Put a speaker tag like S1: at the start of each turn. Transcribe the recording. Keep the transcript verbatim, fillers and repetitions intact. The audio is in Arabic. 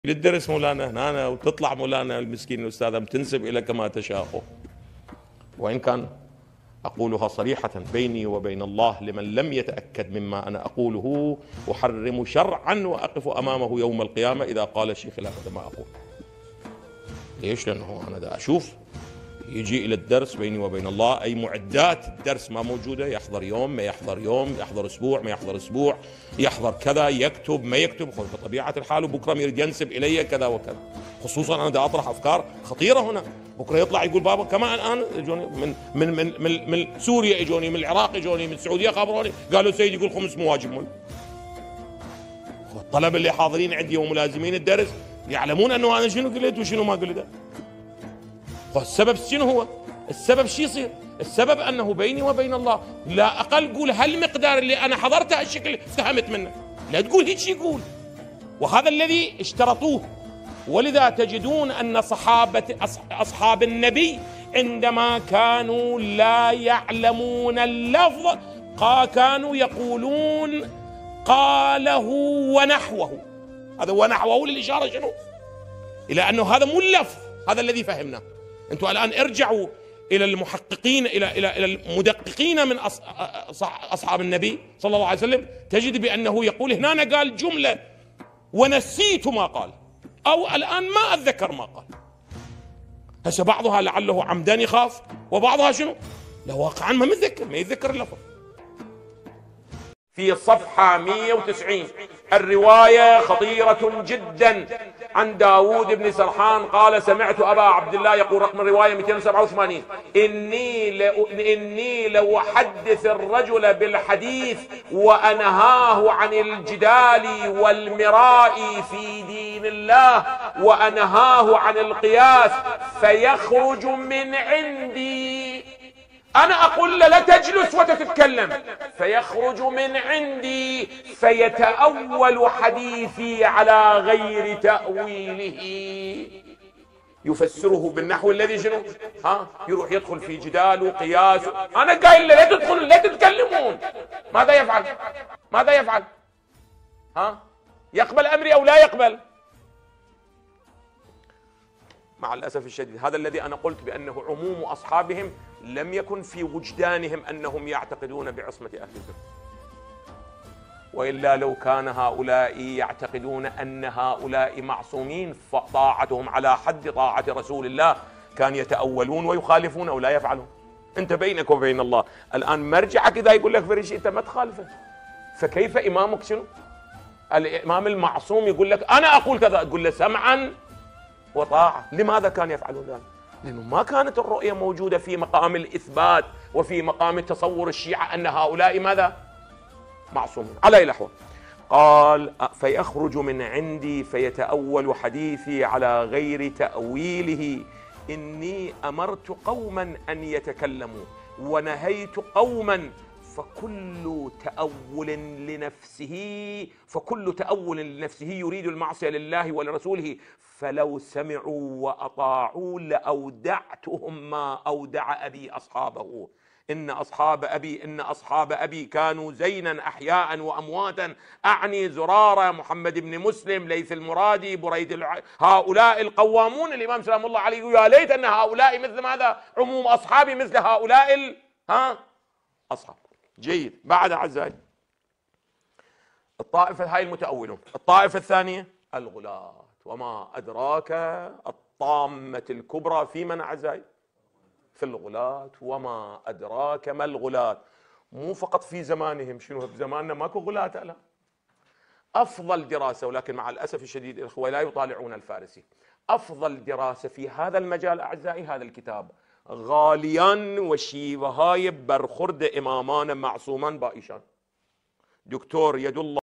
S1: للدرس مولانا هنا وتطلع مولانا المسكين الأستاذة تنسب إلى كما تشاء. وإن كان أقولها صريحة بيني وبين الله لمن لم يتأكد مما أنا أقوله أحرم شرعا وأقف أمامه يوم القيامة إذا قال شيء خلاف ما أقول. ليش؟ لأنه أنا دا أشوف يجي إلى الدرس بيني وبين الله أي معدات الدرس ما موجودة، يحضر يوم ما يحضر يوم، يحضر أسبوع ما يحضر أسبوع، يحضر كذا يكتب ما يكتب بطبيعة الحال، وبكرة يريد ينسب إلي كذا وكذا. خصوصا أنا دا أطرح أفكار خطيرة هنا، بكرة يطلع يقول بابا كما الآن يجوني من من من من, من سوريا، يجوني من العراق، يجوني من السعودية، خبروني قالوا سيد يقول خمس مواجب مول. الطلبة اللي حاضرين عندي وملازمين الدرس يعلمون أنه أنا شنو قلت وشنو ما قلت. السبب شنو هو؟ السبب شو يصير؟ السبب أنه بيني وبين الله لا أقل قول هالمقدار اللي أنا حضرته هالشكل فهمت منه، لا تقول هيك يقول. وهذا الذي اشترطوه. ولذا تجدون أن صحابة أصحاب النبي عندما كانوا لا يعلمون اللفظ كانوا يقولون قاله ونحوه. هذا ونحوه للإشارة شنو؟ إلى أنه هذا مو اللفظ، هذا الذي فهمناه. أنتم الآن ارجعوا إلى المحققين إلى إلى إلى المدققين من أصحاب النبي صلى الله عليه وسلم، تجد بأنه يقول هنا قال جملة ونسيت ما قال، أو الآن ما أتذكر ما قال. هسه بعضها لعله عمدان يخاف، وبعضها شنو؟ لا واقعا ما متذكر، ما يتذكر اللفظ. في الصفحة مئة وتسعين الرواية خطيرة جدا عن داود بن سرحان قال سمعت أبا عبد الله يقول رقم الرواية مئتين وسبعة وثمانين إني لو إني لو أحدث الرجل بالحديث وأنهاه عن الجدال والمراء في دين الله وأنهاه عن القياس فيخرج من عندي. أنا أقول له لا تجلس وتتكلم، فيخرج من عندي فيتأول حديثي على غير تأويله، يفسره بالنحو الذي شنو؟ ها يروح يدخل في جدال وقياس. أنا قايل له لا تدخلوا لا تتكلمون. ماذا يفعل؟ ماذا يفعل؟ ها يقبل أمري أو لا يقبل؟ مع الأسف الشديد هذا الذي أنا قلت بأنه عموم أصحابهم لم يكن في وجدانهم أنهم يعتقدون بعصمة أهل البيت، وإلا لو كان هؤلاء يعتقدون أن هؤلاء معصومين فطاعتهم على حد طاعة رسول الله كان يتأولون ويخالفون أو لا يفعلون. أنت بينك وبين الله الآن مرجعك إذا يقول لك فريش أنت ما تخالفه، فكيف إمامك شنو؟ الإمام المعصوم يقول لك أنا أقول كذا، تقول له سمعا وطاعة. لماذا كان يفعلون ذلك؟ لأنه ما كانت الرؤية موجودة في مقام الإثبات وفي مقام تصور الشيعة أن هؤلاء ماذا؟ معصومون. على أي الأحوال قال فيخرج من عندي فيتأول حديثي على غير تأويله إني أمرت قوما أن يتكلموا ونهيت قوما فكل تأول لنفسه فكل تأول لنفسه يريد المعصية لله ولرسوله فلو سمعوا وأطاعوا لأودعتهم ما أودع أبي أصحابه. إن أصحاب أبي إن أصحاب أبي كانوا زينا أحياء وأمواتا، أعني زرارة، محمد بن مسلم، ليث المرادي، بريد الع... هؤلاء القوامون. الإمام سلام الله عليه يا ليت أن هؤلاء مثل ماذا؟ عموم أصحابي مثل هؤلاء ال... ها أصحاب. جيد. بعد أعزائي الطائفة هاي المتأولون. الطائفة الثانية الغلاة. وما أدراك الطامة الكبرى في من أعزائي؟ في الغلاة. وما أدراك ما الغلاة. مو فقط في زمانهم، شنو بزماننا ماكو غلاة الآن. أفضل دراسة، ولكن مع الأسف الشديد الأخوة لا يطالعون الفارسي، أفضل دراسة في هذا المجال أعزائي هذا الكتاب غاليان وشيوهاي برخورد إمامان معصومان بائشان دكتور يد الله